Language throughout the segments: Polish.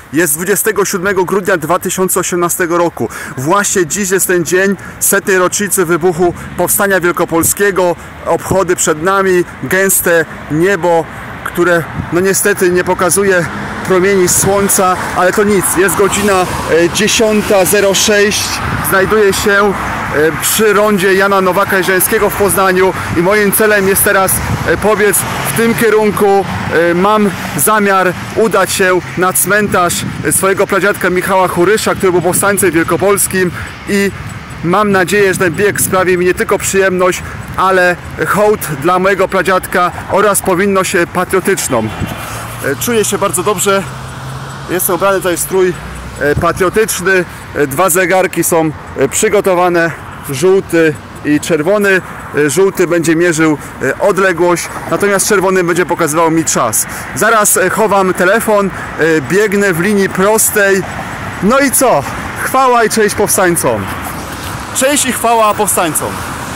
Jest 27 grudnia 2018 roku. Właśnie dziś jest ten dzień 100. rocznicy wybuchu Powstania Wielkopolskiego. Obchody przed nami, gęste niebo, które no niestety nie pokazuje promieni słońca, ale to nic. Jest godzina 10:06. Znajduję się przy rondzie Jana Nowaka-Jeziorskiego w Poznaniu i moim celem jest teraz pobiec w tym kierunku. Mam zamiar udać się na cmentarz swojego pradziadka Michała Hurysza, który był powstańcem wielkopolskim, i mam nadzieję, że ten bieg sprawi mi nie tylko przyjemność, ale hołd dla mojego pradziadka oraz powinność patriotyczną. Czuję się bardzo dobrze. Jestem ubrany tutaj w strój patriotyczny. Dwa zegarki są przygotowane, żółty i czerwony. Żółty będzie mierzył odległość, natomiast czerwony będzie pokazywał mi czas. Zaraz chowam telefon, biegnę w linii prostej. No i co? Chwała i cześć powstańcom. Cześć i chwała powstańcom.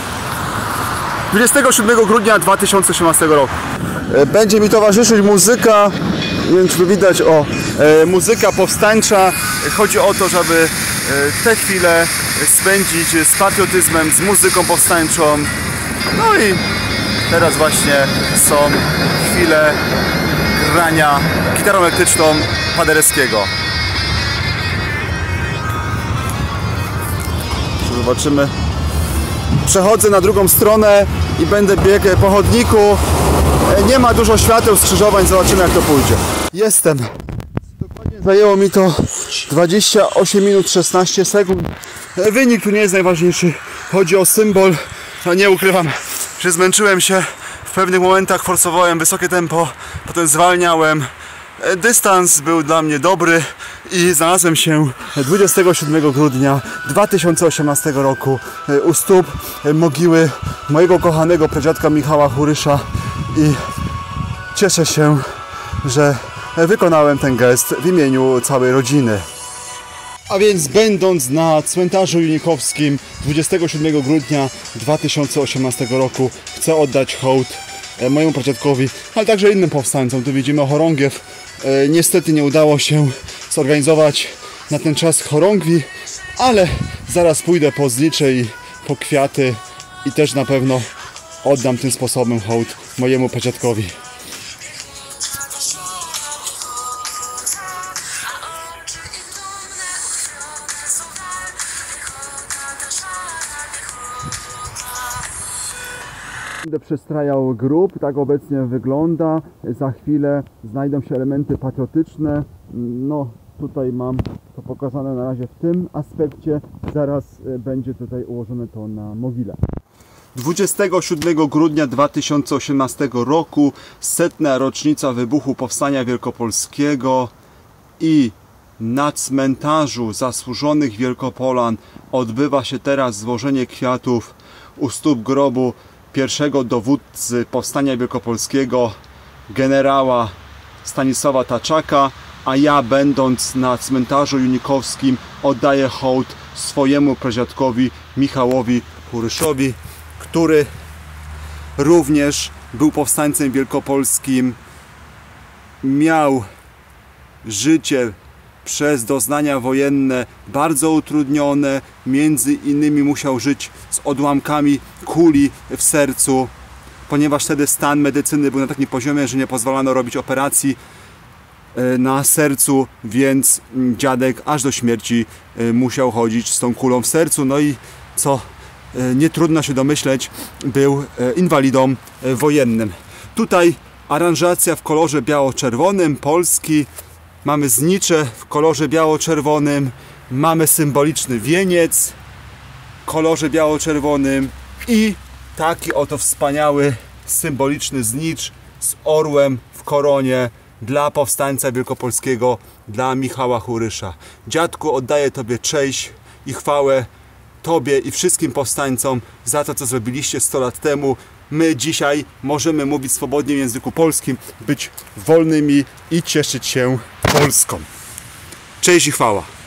27 grudnia 2018 roku. Będzie mi towarzyszyć muzyka, nie wiem czy tu widać, muzyka powstańcza. Chodzi o to, żeby te chwile spędzić z patriotyzmem, z muzyką powstańczą. No i teraz właśnie są chwile grania gitarą elektryczną Paderewskiego. Zobaczymy. Przechodzę na drugą stronę i będę biegł po chodniku. Nie ma dużo świateł, skrzyżowań, zobaczymy jak to pójdzie. Jestem. Dokładnie zajęło mi to 28 minut 16 sekund. Wynik tu nie jest najważniejszy. Chodzi o symbol. No nie ukrywam, że zmęczyłem się. W pewnych momentach forsowałem wysokie tempo, potem zwalniałem. Dystans był dla mnie dobry i znalazłem się 27 grudnia 2018 roku u stóp mogiły mojego kochanego pradziadka Michała Hurysza i cieszę się, że wykonałem ten gest w imieniu całej rodziny. A więc będąc na cmentarzu junikowskim 27 grudnia 2018 roku chcę oddać hołd mojemu pradziadkowi, ale także innym powstańcom. Tu widzimy chorągiew. Niestety nie udało się zorganizować na ten czas chorągwi, ale zaraz pójdę po zlicze i po kwiaty i też na pewno oddam tym sposobem hołd mojemu pradziadkowi. Będę przestrajał grób, tak obecnie wygląda. Za chwilę znajdą się elementy patriotyczne. No tutaj mam to pokazane na razie w tym aspekcie. Zaraz będzie tutaj ułożone to na mogile. 27 grudnia 2018 roku 100. rocznica wybuchu Powstania Wielkopolskiego i na cmentarzu zasłużonych Wielkopolan odbywa się teraz złożenie kwiatów u stóp grobu pierwszego dowódcy Powstania Wielkopolskiego, generała Stanisława Taczaka, a ja, będąc na cmentarzu junikowskim, oddaję hołd swojemu pradziadkowi Michałowi Huryszowi, który również był powstańcem wielkopolskim, miał życie przez doznania wojenne bardzo utrudnione, między innymi musiał żyć z odłamkami kuli w sercu, ponieważ wtedy stan medycyny był na takim poziomie, że nie pozwalano robić operacji na sercu, więc dziadek aż do śmierci musiał chodzić z tą kulą w sercu. No i co nie trudno się domyśleć, był inwalidą wojennym. Tutaj aranżacja w kolorze biało-czerwonym Polski. Mamy znicze w kolorze biało-czerwonym, mamy symboliczny wieniec w kolorze biało-czerwonym i taki oto wspaniały, symboliczny znicz z orłem w koronie dla powstańca wielkopolskiego, dla Michała Hurysza. Dziadku, oddaję Tobie cześć i chwałę, Tobie i wszystkim powstańcom za to, co zrobiliście 100 lat temu. My dzisiaj możemy mówić swobodnie w języku polskim, być wolnymi i cieszyć się Polską. Cześć i chwała.